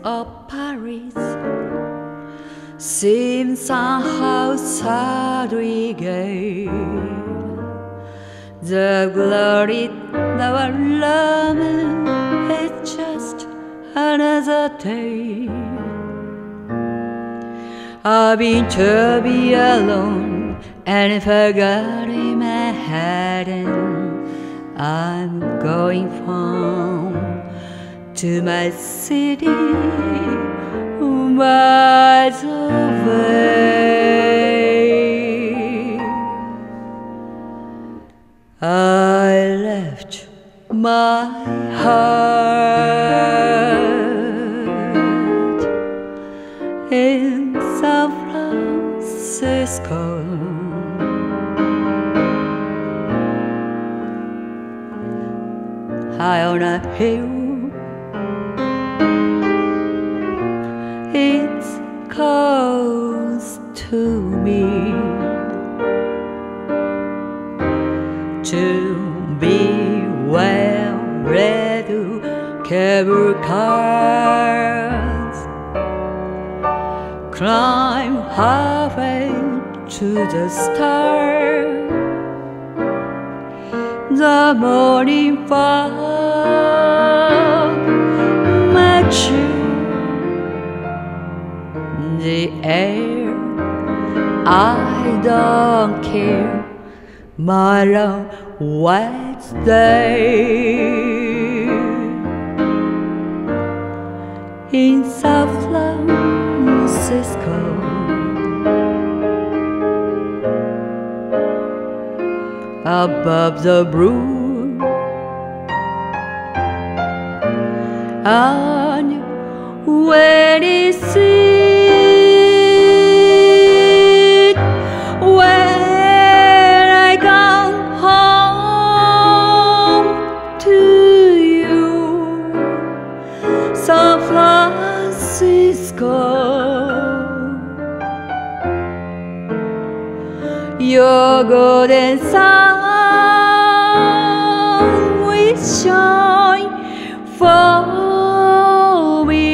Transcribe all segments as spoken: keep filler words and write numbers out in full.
of Paris seems somehow sadly gay. The glory of our love is just another day. I've been to be alone and forgotten Manhattan. I'm going home to my city, miles away. I left my heart in San Francisco. High on a hill, it calls to me to be well read cable cars, climb halfway to the stars. The morning fog makes you the air. I don't care, my long Wednesday in San Francisco. Above the blue, and when it sees, when I come home to you, San Francisco, your golden sun will shine for me.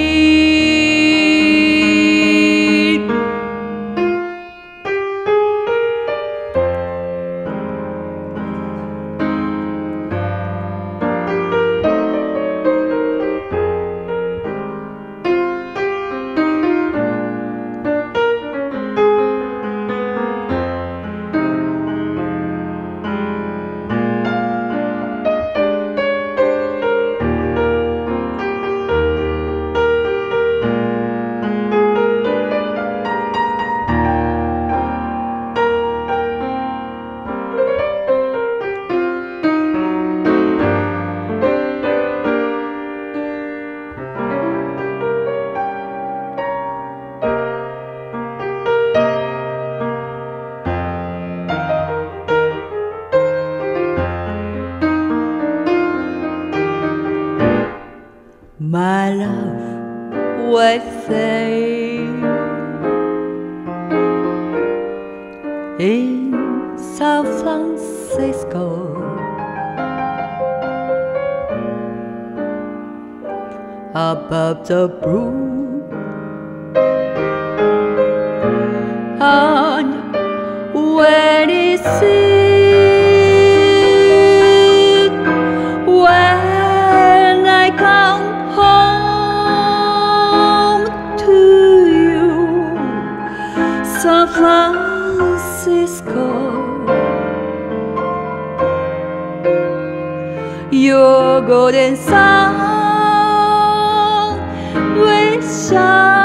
My love was saved in San Francisco. Above the blue, and when it sees, when I come home to you, San Francisco, your golden sun will shine.